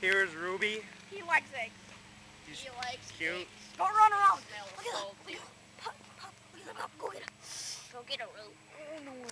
Here's Ruby. He likes eggs. He's He likes cute. eggs. Go run around. Smells Look at that. salty. Pup, pup, look at that pup. Go get it. Go get a root. Oh no.